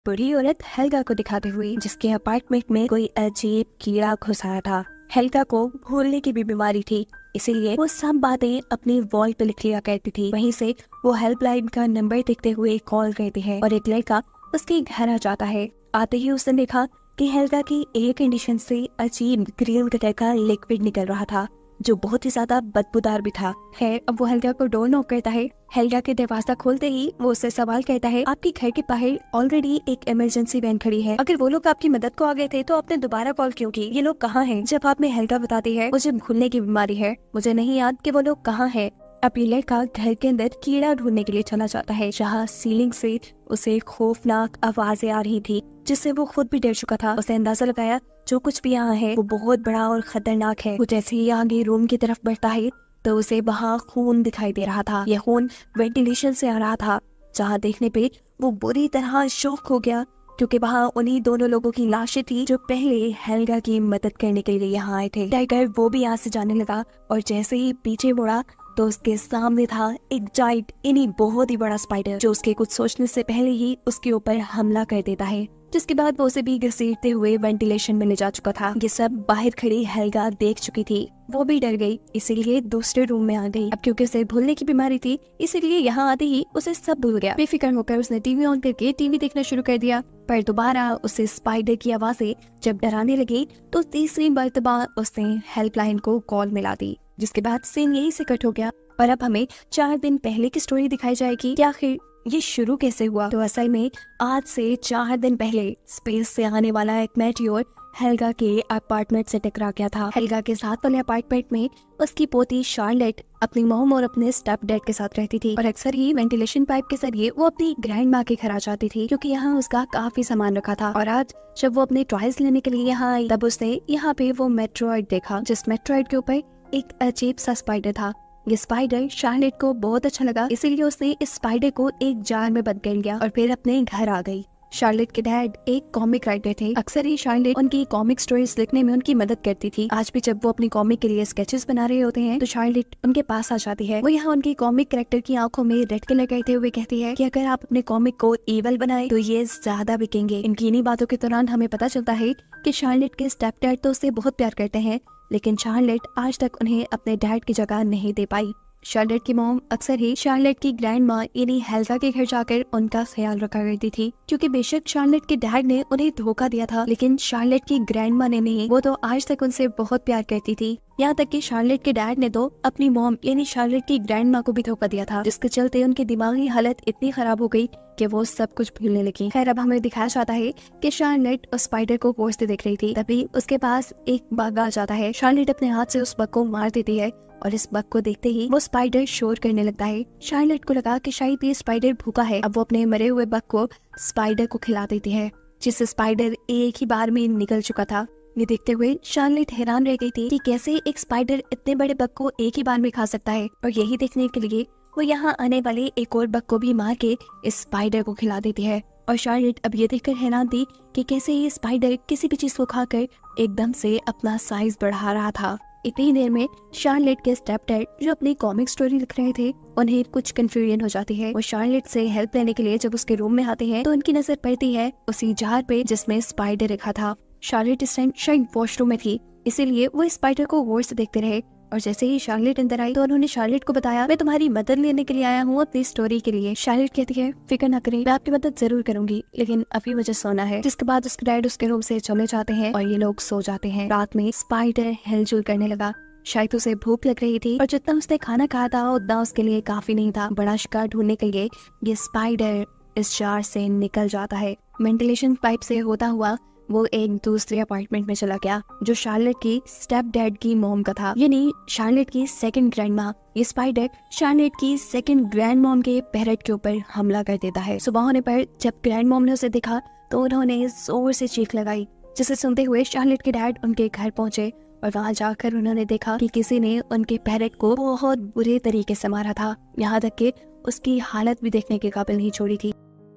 बूढ़ी औरत हेल्गा को दिखाते हुए जिसके अपार्टमेंट में कोई अजीब कीड़ा घुस आया था। हेल्गा को भूलने की भी बीमारी थी, इसीलिए वो सब बातें अपनी वॉल पे लिख लिया करती थी। वहीं से वो हेल्पलाइन का नंबर देखते हुए कॉल करती है और एक लड़का उसके घर आ जाता है। आते ही उसने देखा कि हेल्गा की एयर कंडीशन से अजीब ग्रीन कलर का लिक्विड निकल रहा था जो बहुत ही ज्यादा बदबूदार भी था। खैर, अब वो हेल्गा को डोर नॉक करता है। हेल्गा के दरवाजा खोलते ही वो उससे सवाल करता है, आपके घर के बाहर ऑलरेडी एक इमरजेंसी वैन खड़ी है, अगर वो लोग आपकी मदद को आ गए थे तो आपने दोबारा कॉल क्यों की? ये लोग कहाँ हैं? जब आप में हेल्गा बताती है मुझे भूलने की बीमारी है, मुझे नहीं याद कि वो लोग कहाँ है। अब ये लड़का घर के अंदर कीड़ा ढूंढने के लिए चला जाता है, जहाँ सीलिंग से उसे खौफनाक आवाजें आ रही थी जिससे वो खुद भी डर चुका था। उसने अंदाजा लगाया जो कुछ भी यहाँ है वो बहुत बड़ा और खतरनाक है। वो जैसे ही आगे रूम की तरफ बढ़ता है तो उसे वहाँ खून दिखाई दे रहा था। यह खून वेंटिलेशन से आ रहा था, जहाँ देखने पे वो बुरी तरह शॉक हो गया क्योंकि वहाँ उन्हीं दोनों लोगों की लाशें थी जो पहले हेल्गा की मदद करने के लिए यहाँ आए थे। टाइगर वो भी यहाँ से जाने लगा और जैसे ही पीछे मुड़ा तो उसके सामने था एक जाइंट इन्हीं बहुत ही बड़ा स्पाइडर जो उसके कुछ सोचने से पहले ही उसके ऊपर हमला कर देता है, जिसके बाद वो उसे भी घसीटते हुए वेंटिलेशन में ले जा चुका था। ये सब बाहर खड़ी हेल्गा देख चुकी थी, वो भी डर गई, इसीलिए दूसरे रूम में आ गई। अब क्योंकि उसे भूलने की बीमारी थी इसीलिए यहाँ आते ही उसे सब भूल गया। बेफिक्र होकर उसने टीवी ऑन करके टीवी देखना शुरू कर दिया, पर दोबारा उसे स्पाइडर की आवाजें जब डराने लगी तो तीसरी मर्तबा उसने हेल्पलाइन को कॉल मिला दी, जिसके बाद सीन यही से कट हो गया। और अब हमें 4 दिन पहले की स्टोरी दिखाई जाएगी कि आखिर ये शुरू कैसे हुआ। तो असल में आज से 4 दिन पहले स्पेस से आने वाला एक मेटियोर हेल्गा के अपार्टमेंट से टकरा गया था। हेल्गा के साथ वाले अपार्टमेंट में उसकी पोती शार्लेट अपनी मॉम और अपने स्टेप डैड के साथ रहती थी और अक्सर ही वेंटिलेशन पाइप के जरिए वो अपनी ग्रैंड माँ के घर आ जाती थी क्योंकि यहाँ उसका काफी सामान रखा था। और आज जब वो अपने टॉयज लेने के लिए यहाँ आई तब उसने यहाँ पे वो मेट्रॉइड देखा, जिस मेट्रॉइड के ऊपर एक अजीब सा स्पाइडर था। ये स्पाइडर शार्लेट को बहुत अच्छा लगा, इसीलिए उसने इस स्पाइडर को एक जार में बंद कर लिया और फिर अपने घर आ गई। शार्लेट के डैड एक कॉमिक राइटर थे, अक्सर ही शार्लेट उनकी कॉमिक स्टोरीज लिखने में उनकी मदद करती थी। आज भी जब वो अपनी कॉमिक के लिए स्केचेस बना रहे होते हैं तो शार्लेट उनके पास आ जाती है। वो यहाँ उनकी कॉमिक कैरेक्टर की आंखों में रेड कलर करते हुए कहती है कि अगर आप अपने कॉमिक को इवल बनाए तो ये ज्यादा बिकेंगे। इनकी इन्हीं बातों के दौरान हमें पता चलता है कि शार्लेट के स्टेप डैड तो उसे बहुत प्यार करते हैं, लेकिन शार्लेट आज तक उन्हें अपने डैड की जगह नहीं दे पाई। शार्लेट की मॉम अक्सर ही शार्लेट की ग्रैंड माँ यानी हेल्गा के घर जाकर उनका ख्याल रखा करती थी, क्योंकि बेशक शार्लेट के डैड ने उन्हें धोखा दिया था लेकिन शार्लेट की ग्रैंड माँ ने नहीं। वो तो आज तक उनसे बहुत प्यार करती थी, यहाँ तक कि शार्लेट के डैड ने तो अपनी मॉम यानी शार्लेट की ग्रैंड माँ को भी धोखा दिया था, जिसके चलते उनकी दिमागी हालत इतनी खराब हो गई कि वो सब कुछ भूलने लगी। खैर, अब हमें दिखाया जाता है कि शार्लेट उस स्पाइडर को गौर से देख रही थी, तभी उसके पास एक बग आ जाता है। शार्लेट अपने हाथ से उस बग को मार देती है और इस बग को देखते ही वो स्पाइडर शोर करने लगता है। शार्लेट को लगा कि शायद ये स्पाइडर भूखा है। अब वो अपने मरे हुए बग को स्पाइडर को खिला देती है, जिससे स्पाइडर एक ही बार में निकल चुका था। ये देखते हुए शार्लेट हैरान रह गई थी कि कैसे एक स्पाइडर इतने बड़े बग को एक ही बार में खा सकता है, और यही देखने के लिए वो यहाँ आने वाले एक और बग को भी मार के इस स्पाइडर को खिला देती है। और शार्लेट अब ये देखकर हैरान थी कि कैसे ये स्पाइडर किसी भी चीज को खाकर एकदम से अपना साइज बढ़ा रहा था। इतनी देर में शार्लेट के स्टेप डैड जो अपनी कॉमिक स्टोरी लिख रहे थे उन्हें कुछ कंफ्यूजन हो जाती है। वो शार्लेट से हेल्प लेने के लिए जब उसके रूम में आते हैं तो उनकी नजर पड़ती है उसी जार पे जिसमें स्पाइडर रखा था। शार्लेट इस टाइम शायद वॉशरूम में थी, इसीलिए वो स्पाइडर को गौर से देखते रहे और जैसे ही शार्लेट अंदर आई तो उन्होंने शार्लेट को बताया, मैं तुम्हारी मदद लेने के लिए आया हूँ अपनी स्टोरी के लिए। शार्लेट कहती है, फिक्र न करें, मैं आपकी मदद जरूर करूंगी, लेकिन अभी मुझे सोना है। जिसके बाद उसके डैड उसके रूम से चले जाते हैं और ये लोग सो जाते हैं। रात में स्पाइडर हिलजुल करने लगा, शायद उसे भूख लग रही थी और जितना उसने खाना खाया था उतना उसके लिए काफी नहीं था। बड़ा शिकार ढूंढने के लिए ये स्पाइडर इस जार से निकल जाता है। वेंटिलेशन पाइप से होता हुआ वो एक दूसरे अपार्टमेंट में चला गया जो शार्लेट की स्टेप डैड की मॉम का था, यानी शार्लेट की सेकंड ग्रैंड माँ। ये स्पाइडर शार्लेट की सेकंड ग्रैंड मॉम के पैरेट के ऊपर हमला कर देता है। सुबह होने पर जब ग्रैंड मॉम ने उसे देखा तो उन्होंने जोर से चीख लगाई, जिसे सुनते हुए शार्लेट के डैड उनके घर पहुंचे और वहाँ जाकर उन्होंने देखा कि किसी ने उनके पैरेट को बहुत बुरे तरीके से मारा था, यहाँ तक कि उसकी हालत भी देखने के काबिल नहीं छोड़ी थी।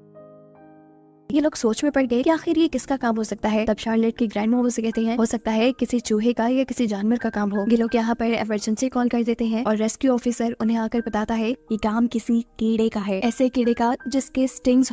ये लोग सोच में पड़ गए कि आखिर ये किसका काम हो सकता है। तब शार्लेट की ग्रैंड मॉम उसे कहते हैं, हो सकता है किसी चूहे का या किसी जानवर का काम हो। ये लोग यहाँ पर इमरजेंसी कॉल कर देते हैं और रेस्क्यू ऑफिसर उन्हें आकर बताता है ये काम किसी कीड़े का है, ऐसे कीड़े का जिसके स्टिंग्स हो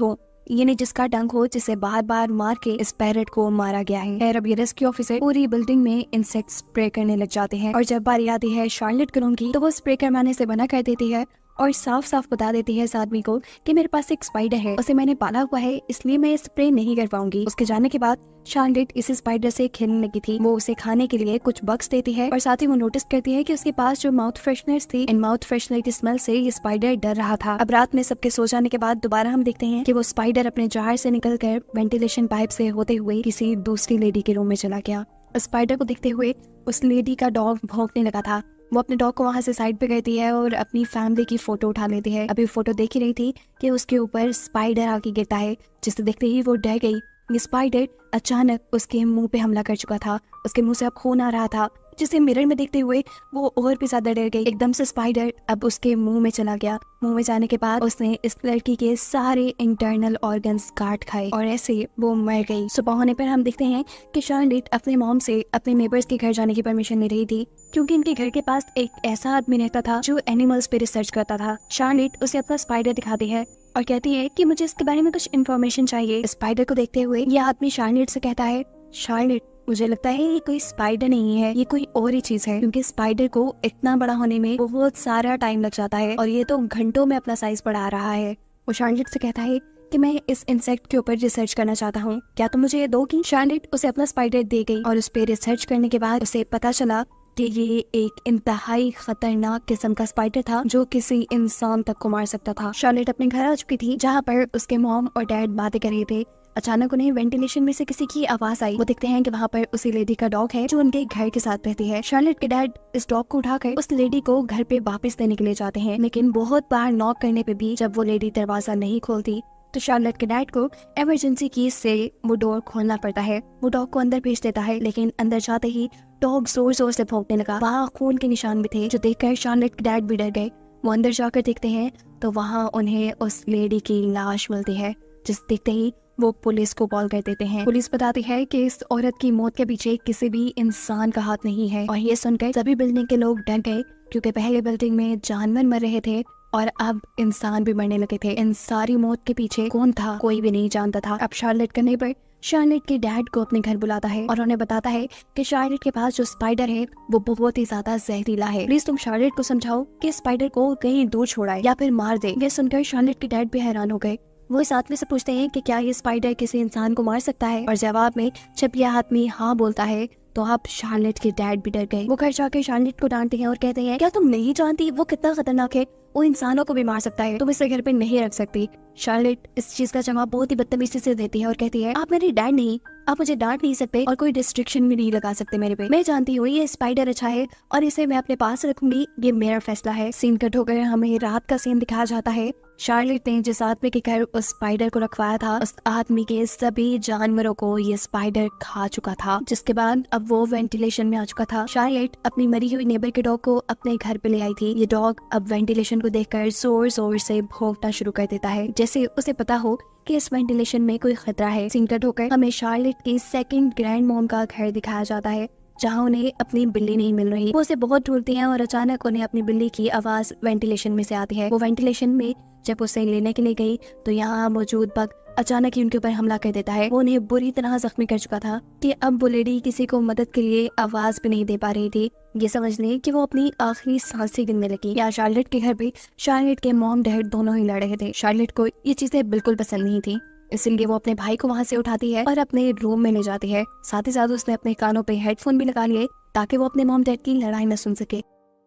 ये नहीं जिसका डंक हो, जिसे बार बार मार के इस पैरट को मारा गया है। खैर अब ये रेस्क्यू ऑफिसर पूरी बिल्डिंग में इंसेक्ट स्प्रे करने लग जाते हैं और जब बारी आती है शार्लेट के रूम की तो वो स्प्रे करवाने से मना कर देती है और साफ साफ बता देती है इस आदमी को कि मेरे पास एक स्पाइडर है, उसे मैंने पाला हुआ है, इसलिए मैं स्प्रे नहीं कर पाऊंगी। उसके जाने के बाद शार्लेट इस स्पाइडर से खेलने लगी थी। वो उसे खाने के लिए कुछ बग्स देती है और साथ ही वो नोटिस करती है कि उसके पास जो माउथ फ्रेशनर्स थी, इन माउथ फ्रेशनर की स्मेल से ये स्पाइडर डर रहा था। अब रात में सबके सो जाने के बाद दोबारा हम देखते हैं कि वो स्पाइडर अपने जार से निकलकर वेंटिलेशन पाइप से होते हुए किसी दूसरी लेडी के रूम में चला गया। स्पाइडर को देखते हुए उस लेडी का डॉग भौंकने लगा था। वो अपने डॉग को वहां से साइड पे करती है और अपनी फैमिली की फोटो उठा लेती है। अभी फोटो देख ही रही थी कि उसके ऊपर स्पाइडर आके गिरता है, जिसे देखते ही वो डर गई। ये स्पाइडर अचानक उसके मुंह पे हमला कर चुका था। उसके मुंह से अब खून आ रहा था, जिसे मिरर में देखते हुए वो और भी ज्यादा डर गई। एकदम से स्पाइडर अब उसके मुंह में चला गया। मुंह में जाने के बाद उसने इस लड़की के सारे इंटरनल ऑर्गन्स काट खाए और ऐसे वो मर गई। सुबह होने पर हम देखते हैं कि शार्लेट अपने मॉम से अपने नेबर्स के घर जाने की परमिशन ले रही थी, क्योंकि इनके घर के पास एक ऐसा आदमी रहता था जो एनिमल्स पे रिसर्च करता था। शार्लेट उसे अपना स्पाइडर दिखाती है और कहती है कि मुझे इसके बारे में कुछ इन्फॉर्मेशन चाहिए। स्पाइडर को देखते हुए यह आदमी शार्लेट से कहता है, शार्लेट मुझे लगता है ये कोई स्पाइडर नहीं है, ये कोई और ही चीज है, क्योंकि स्पाइडर को इतना बड़ा होने में बहुत सारा टाइम लग जाता है और ये तो घंटों में अपना साइज बढ़ा रहा है। वो शार्लेट से कहता है कि मैं इस इंसेक्ट के ऊपर रिसर्च करना चाहता हूँ, क्या तुम मुझे ये दोगी? शार्लेट उसे अपना स्पाइडर दे गई और उस पे रिसर्च करने के बाद उसे पता चला कि ये एक इंतहाई खतरनाक किस्म का स्पाइडर था जो किसी इंसान तक को मार सकता था। शार्लेट अपने घर आ चुकी थी, जहाँ पर उसके मॉम और डैड बातें कर रहे थे। अचानक उन्हें वेंटिलेशन में से किसी की आवाज आई। वो देखते हैं कि वहाँ पर उसी लेडी का डॉग है जो उनके घर के साथ रहती है। शार्लेट के डैड इस डॉग को उठाकर उस लेडी को घर पे वापस देने के लिए जाते हैं, लेकिन बहुत बार नॉक करने पे भी जब वो लेडी दरवाजा नहीं खोलती तो शार्लेट के डैड को इमरजेंसी की से वो डोर खोलना पड़ता है। वो डॉग को अंदर भेज देता है, लेकिन अंदर जाते ही डॉग जोर जोर से भौंकने लगा। वहाँ खून के निशान भी थे, जो देखकर शार्लेट के डैड भी डर गए। वो अंदर जाकर देखते हैं तो वहाँ उन्हें उस लेडी की लाश मिलती है, जिस देखते ही वो पुलिस को कॉल कर देते हैं। पुलिस बताती है कि इस औरत की मौत के पीछे किसी भी इंसान का हाथ नहीं है। और ये सुनकर सभी बिल्डिंग के लोग डर गए, क्योंकि पहले बिल्डिंग में जानवर मर रहे थे और अब इंसान भी मरने लगे थे। इन सारी मौत के पीछे कौन था कोई भी नहीं जानता था। अब शार्लेट का नेबर शार्लेट के डैड को अपने घर बुलाता है और उन्हें बताता है कि शार्लेट के पास जो स्पाइडर है वो बहुत ही ज्यादा जहरीला है। प्लीज तुम शार्लेट को समझाओ कि स्पाइडर को कहीं दूर छोड़ाए या फिर मार दे। ये सुनकर शार्लेट के डैड भी हैरान हो गए। वो इस आदमी से पूछते हैं कि क्या ये स्पाइडर किसी इंसान को मार सकता है, और जवाब में जब यह आदमी हाँ बोलता है तो अब शार्लेट के डैड भी डर गए। वो घर जाकर शार्लेट को डांटते हैं और कहते हैं, क्या तुम नहीं जानती वो कितना खतरनाक है, वो इंसानों को भी मार सकता है, तुम इसे घर पे नहीं रख सकती। शार्लेट इस चीज का जवाब बहुत ही बदतमीजी से देती है और कहती है, आप मेरे डैड नहीं, आप मुझे डांट नहीं सकते और कोई रिस्ट्रिक्शन भी नहीं लगा सकते मेरे पे। मैं जानती हूँ ये स्पाइडर अच्छा है और इसे मैं अपने पास रखूंगी, ये मेरा फैसला है। सीन कट होकर हमें रात का सीन दिखाया जाता है। शार्लेट ने जिस आदमी के घर उस स्पाइडर को रखवाया था, उस आदमी के सभी जानवरों को ये स्पाइडर खा चुका था, जिसके बाद अब वो वेंटिलेशन में आ चुका था। शार्लेट अपनी मरी हुई नेबर के डॉग को अपने घर पे ले आई थी। ये डॉग अब वेंटिलेशन को देखकर जोर जोर से भौंकना शुरू कर देता है, जैसे उसे पता हो कि इस वेंटिलेशन में कोई खतरा है। सीन कट होकर हमें शार्लेट की सेकंड ग्रैंड मॉम का घर दिखाया जाता है, जहाँ उन्हें अपनी बिल्ली नहीं मिल रही। वो उसे बहुत ढूंढती हैं और अचानक उन्हें अपनी बिल्ली की आवाज वेंटिलेशन में से आती है। वो वेंटिलेशन में जब उसे लेने के लिए गई तो यहाँ मौजूद बग अचानक ही उनके ऊपर हमला कर देता है। वो उन्हें बुरी तरह जख्मी कर चुका था कि अब वो लेडी किसी को मदद के लिए आवाज भी नहीं दे पा रही थी। ये समझ लें कि वो अपनी आखिरी सांसें गिनने लगी। या शार्लेट के घर पे शार्लेट के मॉम डैड दोनों ही लड़ रहे थे। शार्लेट को ये चीजें बिल्कुल पसंद नहीं थी, इसलिए वो अपने भाई को वहाँ से उठाती है और अपने रूम में ले जाती है। साथ ही साथ उसने अपने कानों पे हेडफोन भी लगा लिए ताकि वो अपने मॉम डैड की लड़ाई न सुन सके।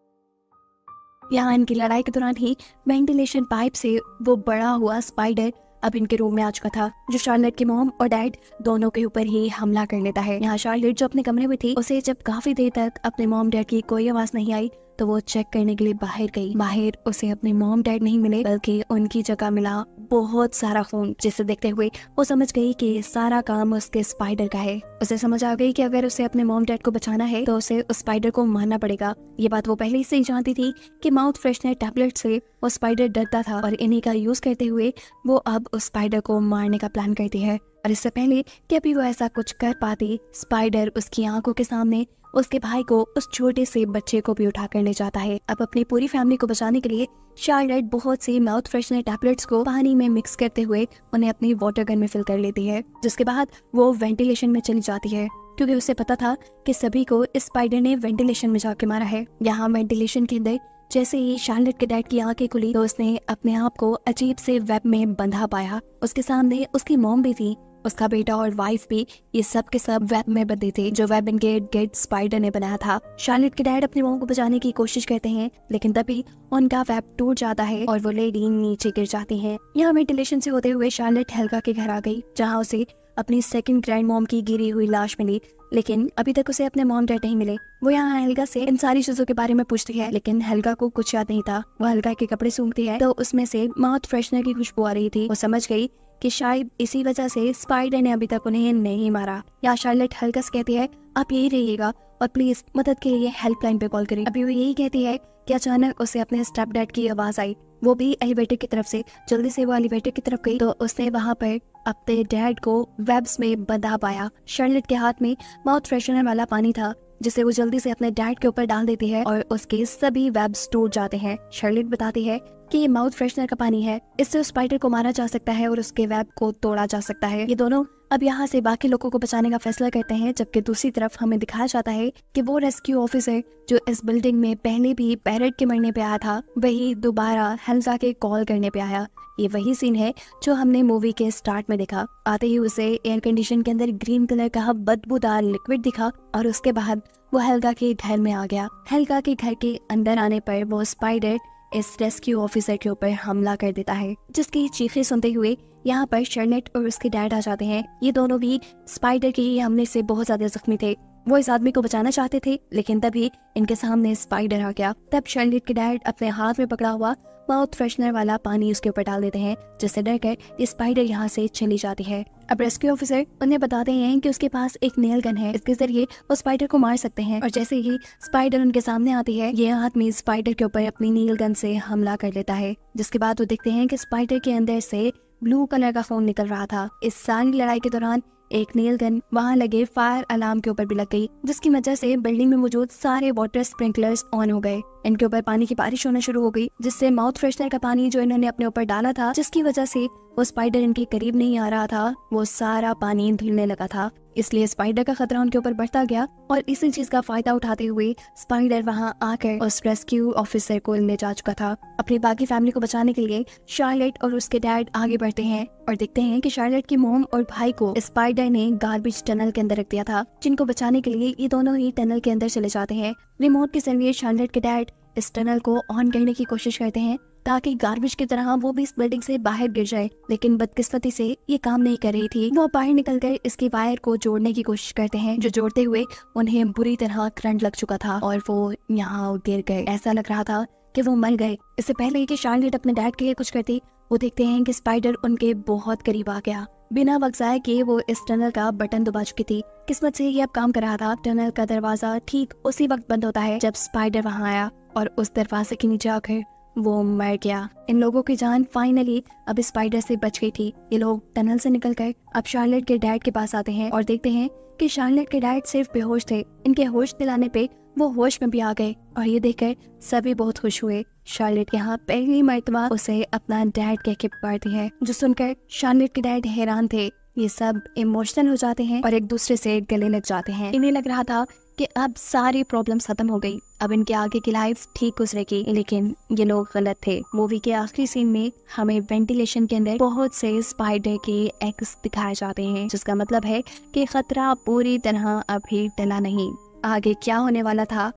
यहाँ इनकी लड़ाई के दौरान ही वेंटिलेशन पाइप से वो बड़ा हुआ स्पाइडर अब इनके रूम में आ चुका था, जो शार्लेट के मॉम और डैड दोनों के ऊपर ही हमला कर लेता है। यहाँ शार्लेट जो अपने कमरे में थी, उसे जब काफी देर तक अपने मॉम डैड की कोई आवाज नहीं आई तो वो चेक करने के लिए बाहर गई। बाहर उसे अपने मॉम डैड नहीं मिले, बल्कि उनकी जगह मिला बहुत सारा खून, जिसे देखते हुए वो समझ गई कि ये सारा काम उसके स्पाइडर का है। उसे समझ आ गई कि अगर उसे अपने मॉम डैड को बचाना है तो उसे उस स्पाइडर को मारना पड़ेगा। ये बात वो पहले से ही जानती थी कि माउथ फ्रेशनर टैबलेट से वो स्पाइडर डरता था और इन्हीं का यूज करते हुए वो अब उस स्पाइडर को मारने का प्लान करती है। और इससे पहले कि अभी वो ऐसा कुछ कर पाती, स्पाइडर उसकी आंखों के सामने उसके भाई को, उस छोटे से बच्चे को भी उठाकर ले जाता है। अब अपनी पूरी फैमिली को बचाने के लिए शार्लेट बहुत सी माउथ फ्रेशनर टैबलेट्स को पानी में मिक्स करते हुए उन्हें अपनी वाटर गन में फिल कर लेती है, जिसके बाद वो वेंटिलेशन में चली जाती है, क्योंकि उसे पता था कि सभी को इस स्पाइडर ने वेंटिलेशन में जाके मारा है। यहाँ वेंटिलेशन के अंदर जैसे ही शार्लेट के डैड की आंखें खुली तो उसने अपने आप को अजीब से वेब में बंधा पाया। उसके सामने उसकी मॉम भी थी, उसका बेटा और वाइफ भी, ये सब के सब वेब में बंधे थे, जो वेब इनके गेट स्पाइडर ने बनाया था। शार्लेट के डैड अपनी मॉम को बचाने की कोशिश करते हैं, लेकिन तभी उनका वेब टूट जाता है और वो लेडी नीचे गिर जाती है। यहाँ वेंटिलेशन से होते हुए शार्लेट हेल्गा के घर आ गई, जहाँ उसे अपनी सेकंड ग्रैंड मॉम की गिरी हुई लाश मिली, लेकिन अभी तक उसे अपने मॉम डैड नहीं मिले। वो यहाँ हेल्गा से इन सारी चीजों के बारे में पूछती है, लेकिन हेल्गा को कुछ याद नहीं था। वो हेल्गा के कपड़े सूंघती है तो उसमें से माउथ फ्रेशनर की खुशबू आ रही थी। वो समझ गई कि शायद इसी वजह से स्पाइडर ने अभी तक उन्हें नहीं मारा। या शार्लेट हेल्गा से कहती है, आप यही रहिएगा और प्लीज मदद के लिए हेल्पलाइन पे कॉल करें। अभी वो यही कहती है कि अचानक उसे अपने स्टेप डैड की आवाज आई, वो भी एलिवेटर की तरफ से। जल्दी से वो एलिवेटर की तरफ गई तो उसने वहाँ पर अपने डैड को वेब्स में बंधा पाया। शार्लेट के हाथ में माउथ फ्रेशनर वाला पानी था, जिसे वो जल्दी से अपने डैड के ऊपर डाल देती है और उसके सभी वेब्स टूट जाते हैं। शार्लेट बताती है कि ये माउथ फ्रेशनर का पानी है, इससे उस स्पाइडर को मारा जा सकता है और उसके वेब को तोड़ा जा सकता है। ये दोनों अब यहाँ से बाकी लोगों को बचाने का फैसला करते हैं, जबकि दूसरी तरफ हमें दिखाया जाता है कि वो रेस्क्यू ऑफिसर जो इस बिल्डिंग में पहले भी पैरेट के मरने पे आया था, वही दोबारा हेल्गा के कॉल करने पे आया। ये वही सीन है जो हमने मूवी के स्टार्ट में देखा। आते ही उसे एयर कंडीशन के अंदर ग्रीन कलर का बदबूदार लिक्विड दिखा और उसके बाद वो हेल्गा के घर में आ गया। हेल्गा के घर के अंदर आने पर वो स्पाइडर इस रेस्क्यू ऑफिसर के ऊपर हमला कर देता है, जिसकी चीखें सुनते हुए यहाँ पर शार्लेट और उसके डैड आ जाते हैं। ये दोनों भी स्पाइडर के ही हमले से बहुत ज्यादा जख्मी थे। वो इस आदमी को बचाना चाहते थे, लेकिन तभी इनके सामने स्पाइडर आ गया। तब शार्लेट के डैड अपने हाथ में पकड़ा हुआ माउथ फ्रेशनर वाला पानी उसके ऊपर डाल देते हैं, जिससे डरकर ये स्पाइडर यहाँ से चली जाती है। अब रेस्क्यू ऑफिसर उन्हें बताते हैं कि उसके पास एक नेल गन है, इसके जरिए वो स्पाइडर को मार सकते हैं। और जैसे ही स्पाइडर उनके सामने आती है, ये आदमी स्पाइडर के ऊपर अपनी नेल गन से हमला कर लेता है, जिसके बाद वो देखते हैं कि स्पाइडर के अंदर से ब्लू कलर का खून निकल रहा था। इस सारी लड़ाई के दौरान एक नेल गन वहाँ लगे फायर अलार्म के ऊपर भी लग गई, जिसकी वजह से बिल्डिंग में मौजूद सारे वाटर स्प्रिंकलर्स ऑन हो गए। इनके ऊपर पानी की बारिश होना शुरू हो गई, जिससे माउथ फ्रेशनर का पानी जो इन्होंने अपने ऊपर डाला था, जिसकी वजह से वो स्पाइडर इनके करीब नहीं आ रहा था, वो सारा पानी धुलने लगा था। इसलिए स्पाइडर का खतरा उनके ऊपर बढ़ता गया और इसी चीज का फायदा उठाते हुए स्पाइडर वहां आकर उस रेस्क्यू ऑफिसर को ले जा चुका था। अपनी बाकी फैमिली को बचाने के लिए शार्लेट और उसके डैड आगे बढ़ते हैं और देखते हैं कि शार्लेट की मॉम और भाई को स्पाइडर ने गार्बेज टनल के अंदर रख दिया था, जिनको बचाने के लिए ये दोनों ही टनल के अंदर चले जाते हैं। रिमोट के जरिए शार्लेट के डैड इस टनल को ऑन करने की कोशिश करते हैं ताकि गार्बेज की तरह वो भी इस बिल्डिंग से बाहर गिर जाए, लेकिन बदकिस्मती से ये काम नहीं कर रही थी। वो बाहर निकलकर इसकी वायर को जोड़ने की कोशिश करते हैं, जो जोड़ते हुए उन्हें बुरी तरह करंट लग चुका था और वो यहाँ गिर गए। ऐसा लग रहा था कि वो मर गए। इससे पहले कि शार्लेट अपने डैड के लिए कुछ करती, वो देखते हैं कि स्पाइडर उनके बहुत करीब आ गया। बिना वक्त जाए कि वो इस टनल का बटन दबा चुकी थी। किस्मत से ये अब काम कर रहा था। टनल का दरवाजा ठीक उसी वक्त बंद होता है जब स्पाइडर वहाँ आया और उस दरवाजे के नीचे आकर वो मर गया। इन लोगों की जान फाइनली अब स्पाइडर से बच गई थी। ये लोग टनल से निकलकर अब शार्लेट के डैड के पास आते हैं और देखते हैं कि शार्लेट के डैड सिर्फ बेहोश थे। इनके होश दिलाने पे वो होश में भी आ गए और ये देखकर सभी बहुत खुश हुए। शार्लेट यहाँ पहली मर्तबा उसे अपना डैड कह के पुकारती है, जो सुनकर शार्लेट के डैड हैरान थे। ये सब इमोशनल हो जाते हैं और एक दूसरे से गले लग जाते हैं। इन्हें लग रहा था कि अब सारी प्रॉब्लम्स खत्म हो गई, अब इनके आगे की लाइफ ठीक गुजरेगी, लेकिन ये लोग गलत थे। मूवी के आखिरी सीन में हमें वेंटिलेशन के अंदर बहुत से स्पाइडर के एग्स दिखाए जाते हैं, जिसका मतलब है कि खतरा पूरी तरह अभी टला नहीं। आगे क्या होने वाला था